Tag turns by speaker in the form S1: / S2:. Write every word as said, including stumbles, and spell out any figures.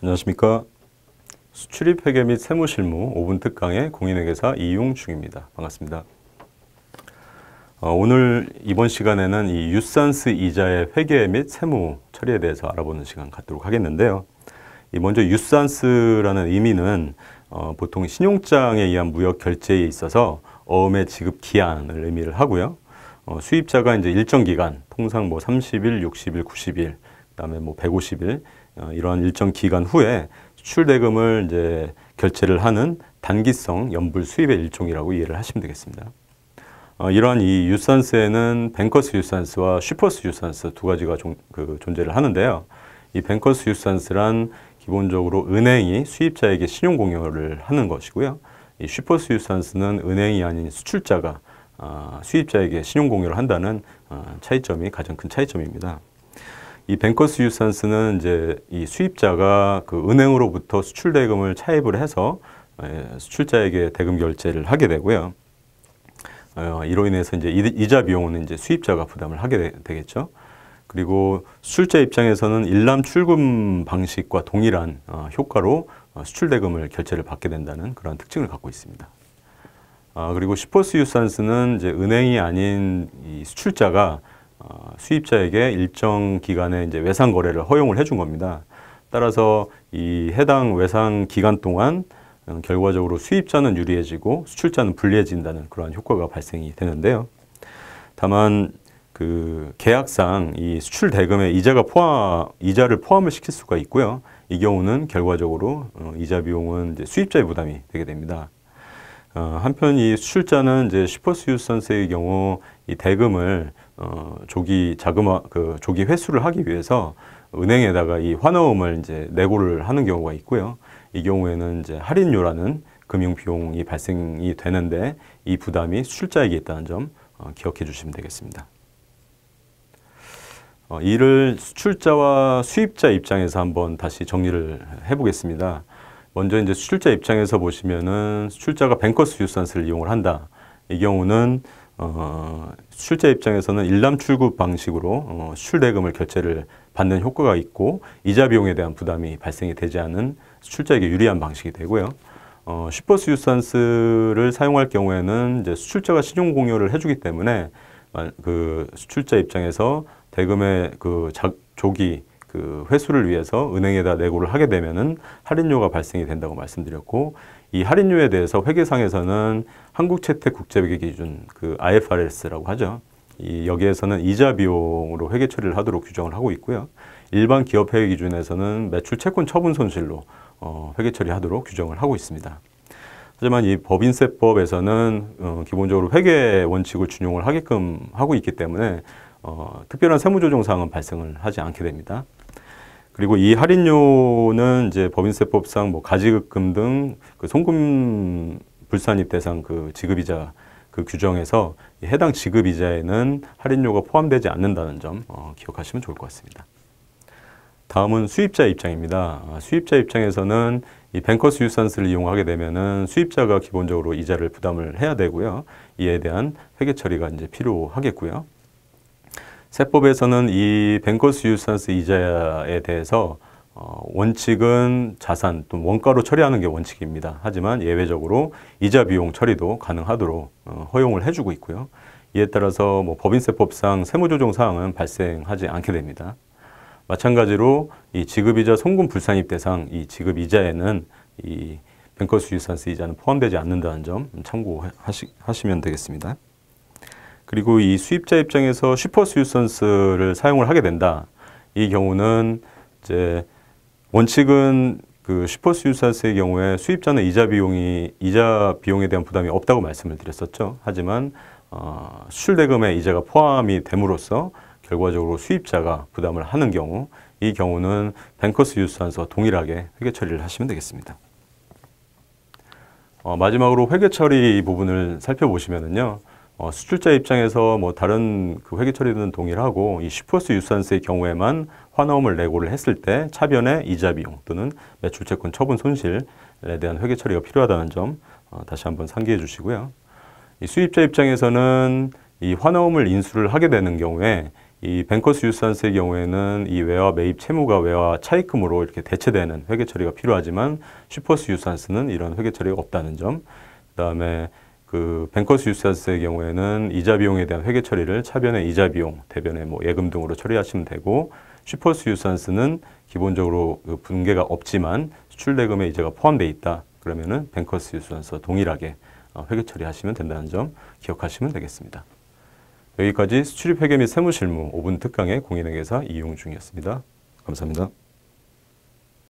S1: 안녕하십니까. 수출입 회계 및 세무실무 오 분 특강의 공인회계사 이용중입니다. 반갑습니다. 어, 오늘 이번 시간에는 이 유산스 이자의 회계 및 세무 처리에 대해서 알아보는 시간 갖도록 하겠는데요. 이 먼저 유산스라는 의미는 어, 보통 신용장에 의한 무역 결제에 있어서 어음의 지급 기한을 의미를 하고요. 어, 수입자가 이제 일정 기간, 통상 뭐 삼십 일, 육십 일, 구십 일, 그다음에 뭐 백오십 일 어, 이러한 일정 기간 후에 수출 대금을 이제 결제를 하는 단기성 연불 수입의 일종이라고 이해를 하시면 되겠습니다. 어, 이러한 이 유산스에는 뱅커스 유산스와 슈퍼스 유산스 두 가지가 종, 그 존재를 하는데요. 이 뱅커스 유산스란 기본적으로 은행이 수입자에게 신용 공여를 하는 것이고요. 이 슈퍼스 유산스는 은행이 아닌 수출자가 어, 수입자에게 신용 공여를 한다는 어, 차이점이 가장 큰 차이점입니다. 이 뱅커스 유산스는 이제 이 수입자가 그 은행으로부터 수출 대금을 차입을 해서 수출자에게 대금 결제를 하게 되고요. 어, 이로 인해서 이제 이자 비용은 이제 수입자가 부담을 하게 되겠죠. 그리고 수출자 입장에서는 일람 출금 방식과 동일한 어, 효과로 어, 수출 대금을 결제를 받게 된다는 그런 특징을 갖고 있습니다. 어, 그리고 슈퍼스 유산스는 이제 은행이 아닌 이 수출자가 어, 수입자에게 일정 기간에 이제 외상 거래를 허용을 해준 겁니다. 따라서 이 해당 외상 기간 동안 어, 결과적으로 수입자는 유리해지고 수출자는 불리해진다는 그러한 효과가 발생이 되는데요. 다만 그 계약상 이 수출 대금에 이자가 포함 이자를 포함을 시킬 수가 있고요. 이 경우는 결과적으로 어, 이자 비용은 이제 수입자의 부담이 되게 됩니다. 어, 한편 이 수출자는 이제 슈퍼스 유산스의 경우 이 대금을 어, 조기 자금화 그 조기 회수를 하기 위해서 은행에다가 이 환어음을 이제 내고를 하는 경우가 있고요. 이 경우에는 이제 할인료라는 금융 비용이 발생이 되는데 이 부담이 수출자에게 있다는 점 어, 기억해 주시면 되겠습니다. 어, 이를 수출자와 수입자 입장에서 한번 다시 정리를 해보겠습니다. 먼저 이제 수출자 입장에서 보시면은 수출자가 뱅커스 유산스를 이용을 한다. 이 경우는 어, 수출자 입장에서는 일람 출급 방식으로 어, 수출 대금을 결제를 받는 효과가 있고 이자 비용에 대한 부담이 발생이 되지 않은 수출자에게 유리한 방식이 되고요. 어, 슈퍼스 유산스를 사용할 경우에는 이제 수출자가 신용 공여를 해주기 때문에 그 수출자 입장에서 대금의 그 자, 조기 그 회수를 위해서 은행에다 내고를 하게 되면은 할인료가 발생이 된다고 말씀드렸고, 이 할인료에 대해서 회계상에서는 한국채택국제회계 기준 그 아이에프아르에스라고 하죠. 이 여기에서는 이자 비용으로 회계 처리를 하도록 규정을 하고 있고요. 일반 기업 회계 기준에서는 매출 채권 처분 손실로 어, 회계 처리하도록 규정을 하고 있습니다. 하지만 이 법인세법에서는 어, 기본적으로 회계 원칙을 준용을 하게끔 하고 있기 때문에 어, 특별한 세무조정 사항은 발생을 하지 않게 됩니다. 그리고 이 할인료는 이제 법인세법상 뭐 가지급금 등 그 송금 불산입 대상 그 지급이자 그 규정에서 해당 지급이자에는 할인료가 포함되지 않는다는 점 어, 기억하시면 좋을 것 같습니다. 다음은 수입자 입장입니다. 아, 수입자 입장에서는 이 뱅커스 유산스를 이용하게 되면은 수입자가 기본적으로 이자를 부담을 해야 되고요. 이에 대한 회계 처리가 이제 필요하겠고요. 세법에서는 이 뱅커스 유산스 이자에 대해서 어, 원칙은 자산 또 원가로 처리하는 게 원칙입니다. 하지만 예외적으로 이자 비용 처리도 가능하도록 어, 허용을 해주고 있고요. 이에 따라서 뭐 법인세법상 세무조정 사항은 발생하지 않게 됩니다. 마찬가지로 이 지급이자 송금 불산입 대상 이 지급이자에는 이 뱅커스 유산스 이자는 포함되지 않는다는 점 참고하시면 되겠습니다. 그리고 이 수입자 입장에서 슈퍼스 유산스를 사용을 하게 된다. 이 경우는 이제 원칙은 그 슈퍼스 유산스의 경우에 수입자는 이자 비용이 이자 비용에 대한 부담이 없다고 말씀을 드렸었죠. 하지만 어, 수출 대금에 이자가 포함이 됨으로써 결과적으로 수입자가 부담을 하는 경우, 이 경우는 뱅커스 유산스와 동일하게 회계 처리를 하시면 되겠습니다. 어, 마지막으로 회계 처리 부분을 살펴보시면은요. 어, 수출자 입장에서 뭐 다른 그 회계 처리는 동일하고 이 슈퍼스 유산스의 경우에만 환어음을 내고를 했을 때 차변의 이자 비용 또는 매출채권 처분 손실에 대한 회계 처리가 필요하다는 점 어, 다시 한번 상기해 주시고요. 이 수입자 입장에서는 이 환어음을 인수를 하게 되는 경우에 이 뱅커스 유스산스의 경우에는 이 외화 매입 채무가 외화 차입금으로 이렇게 대체되는 회계 처리가 필요하지만 슈퍼스 유스산스는 이런 회계 처리가 없다는 점. 그다음에 그 뱅커스 유스산스의 경우에는 이자 비용에 대한 회계 처리를 차변의 이자 비용, 대변의 뭐 예금 등으로 처리하시면 되고, 슈퍼스 유스산스는 기본적으로 그 분계가 없지만 수출 대금에 이자가 포함되어 있다. 그러면은 뱅커스 유스산스와 동일하게 회계 처리하시면 된다는 점 기억하시면 되겠습니다. 여기까지 수출입 회계 및 세무실무 오 분 특강의 공인회계사 이용중이었습니다. 감사합니다.